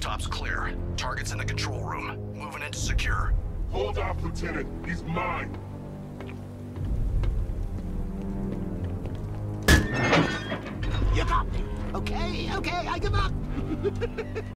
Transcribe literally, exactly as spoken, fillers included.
Rooftop's clear. Target's in the control room. Moving into secure. Hold off, Lieutenant. He's mine. You got me. Okay, okay, I give up.